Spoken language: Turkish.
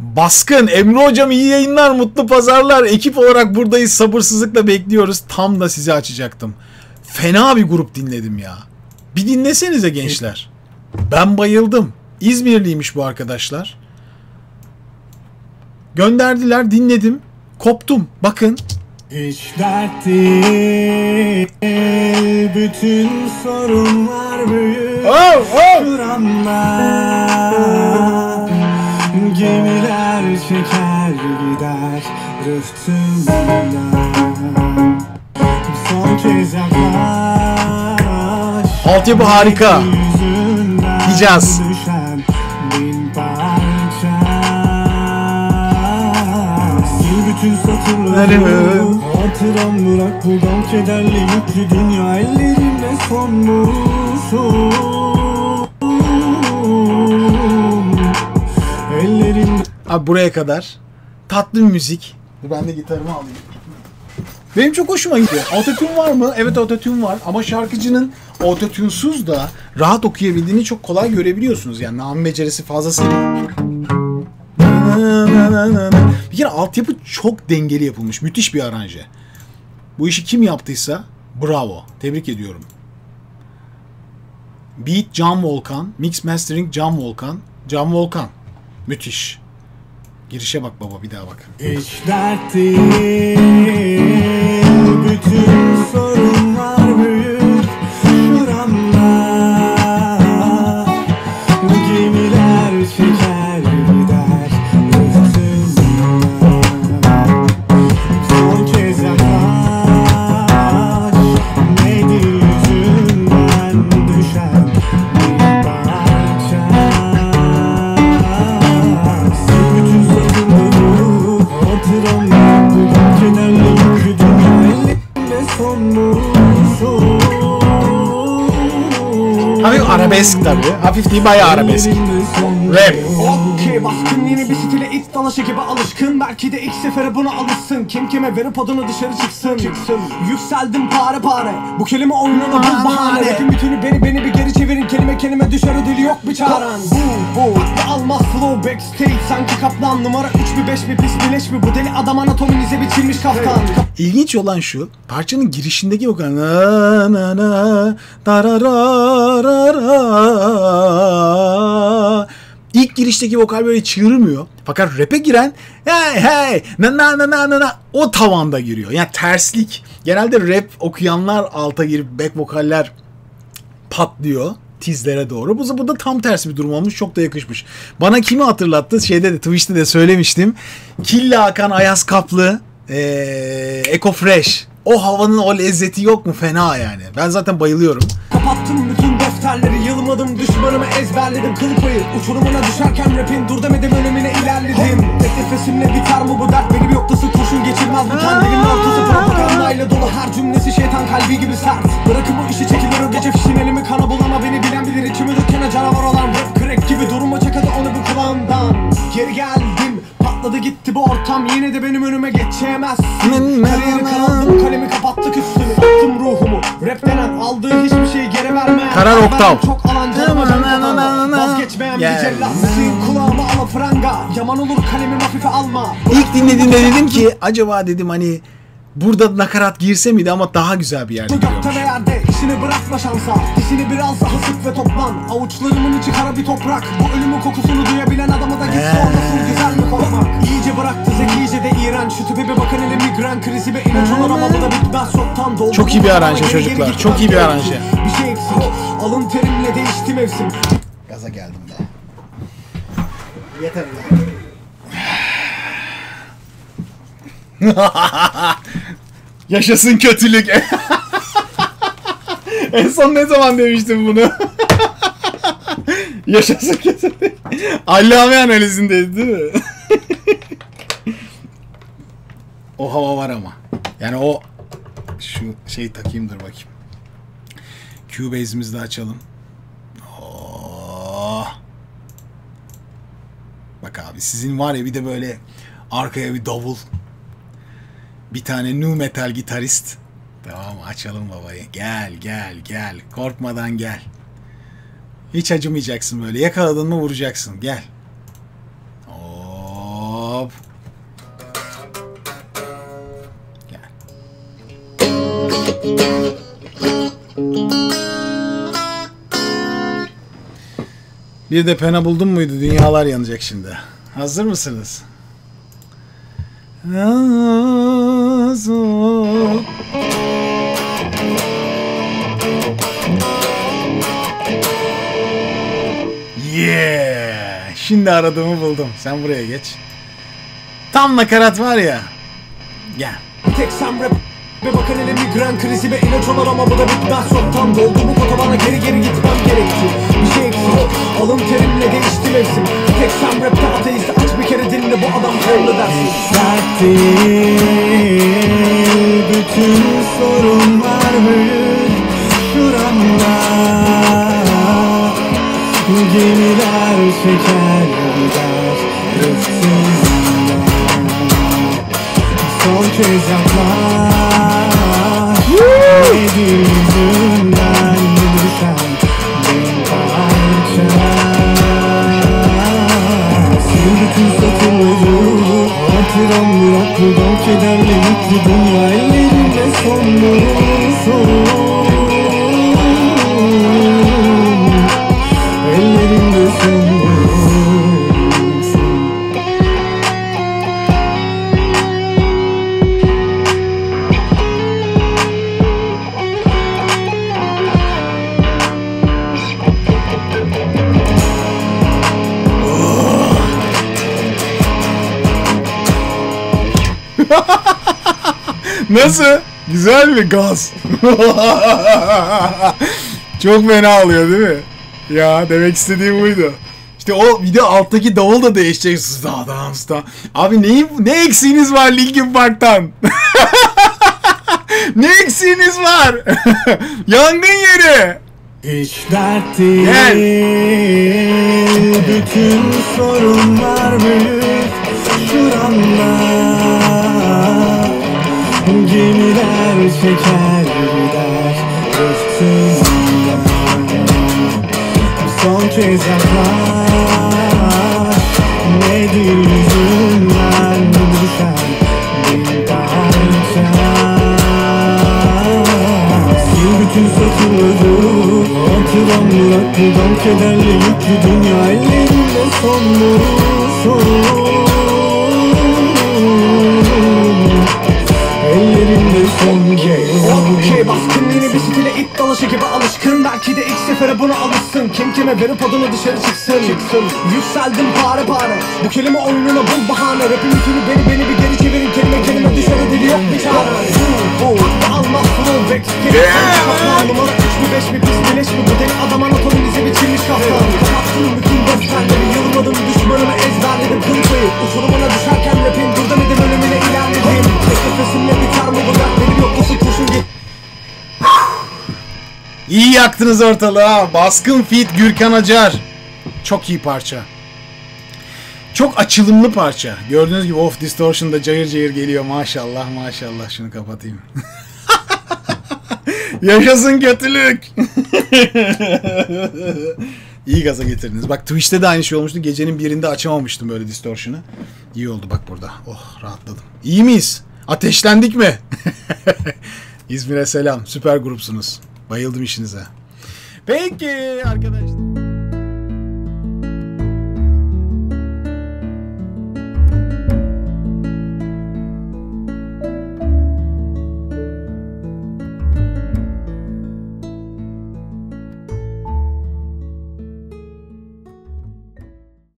Baskın, Emre hocam iyi yayınlar, mutlu pazarlar. Ekip olarak buradayız, sabırsızlıkla bekliyoruz. Tam da sizi açacaktım. Fena bir grup dinledim ya. Bir dinlesenize gençler. Ben bayıldım. İzmirliymiş bu arkadaşlar. Gönderdiler, dinledim. Koptum. Bakın. Hiç dert değil, bütün sorunlar büyük. Kıranlar, gemiler çeker gider rıhtımdan. Son kez yaklaş. Altyapı harika. Hicaz. Düşen bin parça. Sil bütün satırları. Hatıram bırak buradan kederli yüklü dünya ellerimle son vuruşum. Ellerimle. Abi buraya kadar. Tatlı bir müzik. Ben de gitarımı alayım. Benim çok hoşuma gidiyor. Autotune var mı? Evet, autotune var. Ama şarkıcının autotune'suz da rahat okuyabildiğini çok kolay görebiliyorsunuz. Yani nam becerisi fazlasıyla. Bir kere altyapı çok dengeli yapılmış. Müthiş bir aranje. Bu işi kim yaptıysa bravo. Tebrik ediyorum. Beat Can Volkan. Mix Mastering Can Volkan. Can Volkan. Müthiş. Girişe bak baba, bir daha bak. Hiç dert değil, bütün sorunlar büyük. Şuramlar, gemiler çeker gider rıhtımdan. Son kez yaklaş, nedir yüzünden düşen bir parça. Sil bütün satırları, hatıramlar buradan kederli yüklü dünya ellerinde son vuruşum. Hafif arabesk tabii. Hafif değil, bayağı arabesk. Rap. Okey, baskın yeni bir stile it dalaşı gibi alışkın. Belki de ilk sefere buna alışsın. Kim kime verip adını dışarı çıksın. Yükseldim pare pare. Bu kelime oyununa bu bahane. Rapin bütünü beni bir geri çevirin. Kelime dışarı dili yok bir çaren. Bu aklı almaz slow backstage. Sanki kaplan numara 3 mi 5 mi pis mi leş mi. Bu deli adam anatominize biçilmiş kaftan. İlginç olan şu, parçanın girişindeki vokal na na na tarararara. İlk girişteki vokal böyle çığırmıyor. Fakat rap'e giren hey hey na na na na na o tavanda giriyor. Yani terslik. Genelde rap okuyanlar alta girip back vokaller patlıyor tizlere doğru. Bu da tam tersi bir durum olmuş. Çok da yakışmış. Bana kimi hatırlattı? Şeyde de, Twitch'te de söylemiştim. Killa Hakan, Ayaz Kaplı, Eko Fresh. O havanın o lezzeti yok mu? Fena yani. Ben zaten bayılıyorum. Kapattım bütün defterleri, yılmadım düşmanımı ezberledim. Kıl payı uçurumuna düşerken rapin dur demedim, önümüne ilerledim. Tek nefesimle biter mi bu dert? Benim yoklası kurşun geçirmez bu kendinin ortası. Propagandayla dolu her cümlesi şeytan kalbi gibi sert. Bırakın bu işi, çekilir o gece fişin elimi kana bulama. Beni bilen bilir, içimi dökene canavar olan rap crack gibi. Duruma çek hadi onu bu kulağımdan. Geri geldim, patladı gitti bu ortam. Yine de benim önüme geçemezsin. Kariyeri karaldım, kalemi kapattık üstünü. Attım ruhumu, rap denen aldığı hiçbir şeyi geri verme. Karar oktav. Çok alanca ama vazgeçmeyen bir cellat. Müziğin kulağıma ala franga. Yaman olur kalemim hafife alma. İlk dinlediğimde dedim ki acaba dedim hani burada nakarat girse miydi, ama daha güzel bir yerde Gökte gidiyormuş. ve yerde işini bırakma şansa. Dişini biraz daha sık ve toplan. Avuçlarımın içi kara bir toprak. Bu ölümün kokusunu duyabilen adama da gitse olmasın güzel mi korkmak. İyice bıraktı zekice de iğrenç. Şu tipe bir bakın hele migren krizi ve ilaç olur ama bu da bitmez çoktan doldu. Çok iyi bir aranje çocuklar. Çok iyi bir aranje. Bir şey eksik. Alın terimle değişti mevsim. Gaza geldim de. Yeter ya. Yaşasın kötülük. En son ne zaman demiştim bunu? Yaşasın kötülük. Allame analizindeydi değil mi? O hava var ama. Yani o şu şeyi takayım, dur bakayım. Cubase'imizi de açalım. Oh. Bak abi, sizin var ya bir de böyle arkaya bir davul. Bir tane nu metal gitarist. Tamam, açalım babayı. Gel gel gel. Korkmadan gel. Hiç acımayacaksın böyle. Yakaladın mı vuracaksın. Gel. Oo. Bir de pena buldun muydu? Dünyalar yanacak şimdi. Hazır mısınız? Yeah! Şimdi aradığımı buldum. Sen buraya geç. Tam nakarat var ya. Gel. Tek sen rap ve bakın hele migren krizi ve ilaç olur ama bu da bitmez çoktan doldu bu kota bana geri gitmem gerekti. Bir şey eksik alın terimle değişti mevsim. Tek sen rapte ateist aç bir kere dinle bu adam torlu dersin. Sertti bütün sorunlar büyük şuramda. Gemiler çeker gider rıfsızlar. Son kez yaklar Neydi yüzünden düşen bin parça. Sil bütün satırları hatıram bırak buradan kederle yüklü dünya ellerinde sonlu ellerinde sonlu. Nasıl? Güzel mi? Gaz. Çok fena alıyor değil mi? Ya demek istediğim buydu. İşte o video alttaki davul da değişecek. Sızda. Abi ne eksiğiniz var Linkin Park'tan? Ne eksiğiniz var? Yangın yeri. Hiç dert değil, bütün sorunlar büyük şuramda. Gemiler çeker gider rıhtımda. Son kez yaklar neydi yüzünden düşen bir parça. Sil bütün satırları hatıram bırak buradan kederle yüklü dünya ellerinde sonlu ellerinde son Okey baskın yeni bir stile it dalaşı gibi alışkın. Belki de ilk sefere buna alışsın. Kim kime verip adını dışarı çıksın. Yükseldim pare. Bu kelime oyununa bul bahane. Rapin bütünü beni bir geri çevirin. Kelime dışarı dili yok bir çare. Hatta almaz flow vex. Kaplan numara 3 mü 5 mi pis bileş mi? Bu deli adam anatominize biçilmiş kaftan. Kapattım bütün defterleri. Yılmadım düşmanımı ezberledim kıl payı. Uçurumuna düşerken rapin dur demedim ölümüne ilerledim. Tek nefesimle biter mi bu dert? Benim yoklusu kurşun git. İyi yaktınız ortalığı ha. Baskın feat Gürkan Acar. Çok iyi parça. Çok açılımlı parça. Gördüğünüz gibi off distortion'da cayır cayır geliyor. Maşallah. Şunu kapatayım. Yaşasın kötülük. İyi gaza getirdiniz. Bak Twitch'te de aynı şey olmuştu. Gecenin birinde açamamıştım böyle distortion'ı. İyi oldu bak burada. Oh rahatladım. İyi miyiz? Ateşlendik mi? İzmir'e selam. Süper grupsunuz. Bayıldım işinize. Peki arkadaşlar.